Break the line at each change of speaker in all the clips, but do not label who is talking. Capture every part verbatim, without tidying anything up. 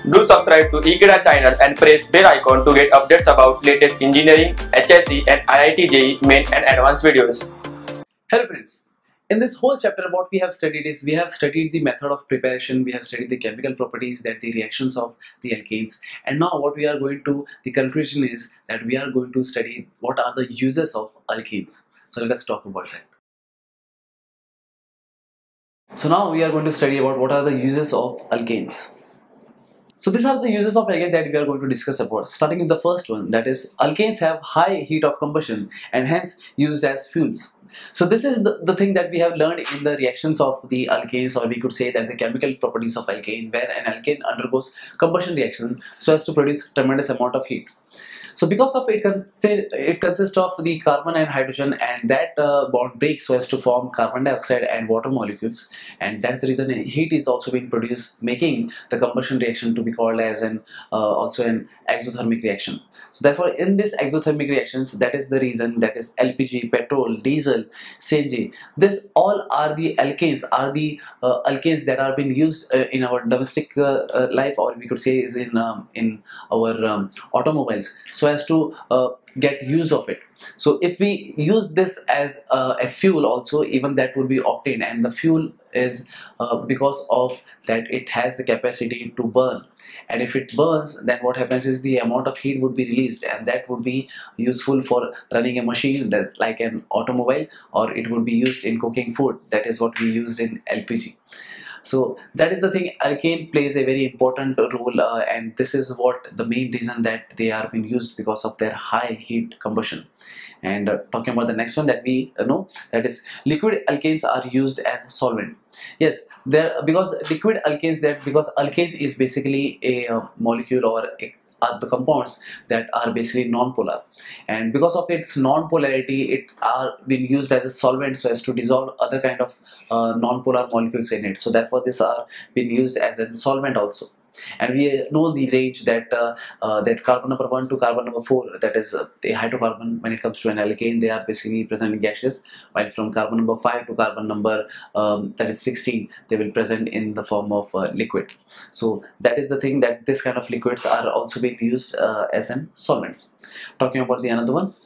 Do subscribe to Ekeeda channel and press bell icon to get updates about latest engineering, H S C and I I T J E E main and advanced videos.
Hello friends, in this whole chapter what we have studied is we have studied the method of preparation, we have studied the chemical properties, that the reactions of the alkanes, and now what we are going to, the conclusion is that we are going to study what are the uses of alkenes. So let us talk about that. So now we are going to study about what are the uses of alkanes. So these are the uses of alkane that we are going to discuss about, starting with the first one, that is alkanes have high heat of combustion and hence used as fuels. So this is the, the thing that we have learned in the reactions of the alkanes, or we could say that the chemical properties of alkane, where an alkane undergoes combustion reaction so as to produce tremendous amount of heat. So because of it, it consists of the carbon and hydrogen, and that uh, bond breaks so as to form carbon dioxide and water molecules, and that's the reason heat is also being produced, making the combustion reaction to be called as an uh, also an exothermic reaction. So therefore in this exothermic reactions, that is the reason, that is L P G, petrol, diesel, C N G, this all are the alkanes, are the uh, alkanes that are being used uh, in our domestic uh, uh, life, or we could say is in um, in our um, automobiles, so as to uh, get use of it. So if we use this as uh, a fuel also, even that would be obtained, and the fuel is uh, because of that it has the capacity to burn, and if it burns, then what happens is the amount of heat would be released, and that would be useful for running a machine, that like an automobile, or it would be used in cooking food, that is what we use in L P G. So that is the thing, alkane plays a very important role, uh, and this is what the main reason that they are being used, because of their high heat combustion. And uh, talking about the next one that we uh, know, that is liquid alkanes are used as a solvent. Yes, there, because liquid alkanes, that because alkane is basically a uh, molecule or a are the compounds that are basically non-polar, and because of its non-polarity, it are being used as a solvent so as to dissolve other kind of uh, non-polar molecules in it. So therefore these are being used as a solvent also. And we know the range that uh, uh, that carbon number one to carbon number four, that is uh, the hydrocarbon, when it comes to an alkane, they are basically present in gaseous, while from carbon number five to carbon number um, that is sixteen, they will present in the form of uh, liquid. So that is the thing, that this kind of liquids are also being used uh, as an solvents. Talking about the another one,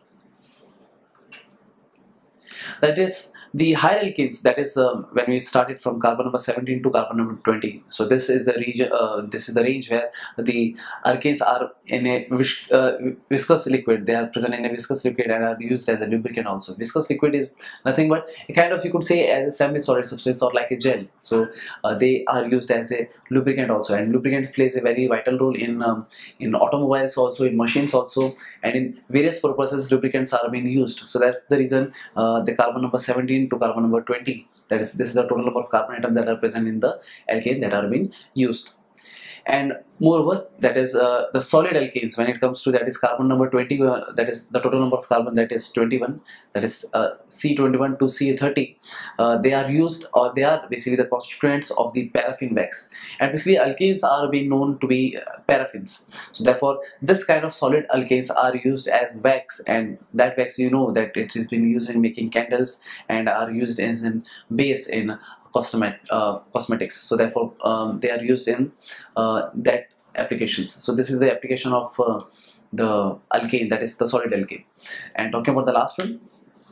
that is the higher alkanes, that is um, when we started from carbon number seventeen to carbon number twenty. So this is the region, uh, this is the range where the alkanes are in a vis uh, viscous liquid. They are present in a viscous liquid and are used as a lubricant also. Viscous liquid is nothing but a kind of, you could say, as a semi-solid substance or like a gel. So uh, they are used as a lubricant also, and lubricant plays a very vital role in um, in automobiles also, in machines also, and in various purposes lubricants are being used. So that's the reason uh, the carbon number seventeen to carbon number twenty, that is, this is the total number of carbon atoms that are present in the alkane that are being used. And moreover, that is uh, the solid alkanes, when it comes to, that is carbon number twenty, uh, that is the total number of carbon, that is twenty-one, that is uh, C twenty-one to C thirty, uh, they are used, or they are basically the constituents of the paraffin wax, and basically alkanes are being known to be uh, paraffins. So therefore this kind of solid alkanes are used as wax, and that wax, you know, that it has been used in making candles and are used as a base in Cosmet, uh, cosmetics. So therefore um, they are used in uh, that applications. So this is the application of uh, the alkane, that is the solid alkane. And talking about the last one,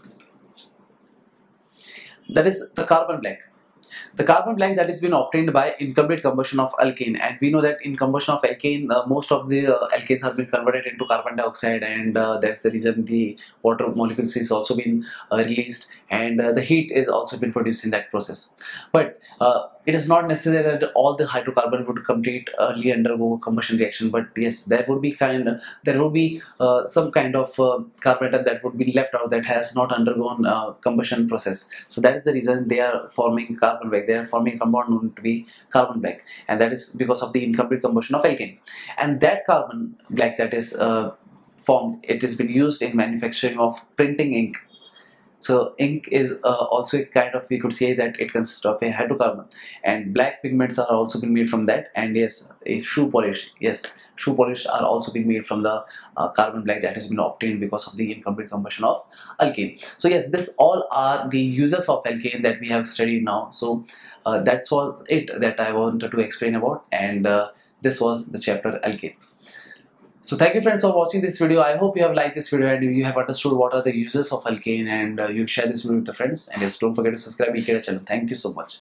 that is the carbon black. The carbon black that has been obtained by incomplete combustion of alkane, and we know that in combustion of alkane, uh, most of the uh, alkanes have been converted into carbon dioxide, and uh, that's the reason the water molecules is also been uh, released, and uh, the heat is also been produced in that process. But uh, it is not necessary that all the hydrocarbon would complete early undergo combustion reaction, but yes, there would be kind of, there would be uh, some kind of uh, carbon atom that would be left out, that has not undergone uh, combustion process. So that is the reason they are forming carbon black. They are forming a compound known to be carbon black, and that is because of the incomplete combustion of alkane. And that carbon black that is uh, formed, it has been used in manufacturing of printing ink. So ink is uh, also a kind of, we could say that it consists of a hydrocarbon, and black pigments are also being made from that. And yes, a shoe polish, yes, shoe polish are also being made from the uh, carbon black that has been obtained because of the incomplete combustion of alkane. So yes, this all are the uses of alkane that we have studied now. So uh, that's all it that I wanted to explain about, and uh, this was the chapter alkane. So thank you friends for watching this video. I hope you have liked this video and you have understood what are the uses of alkane, and uh, you share this video with the friends. And yes, don't forget to subscribe to E K channel. Thank you so much.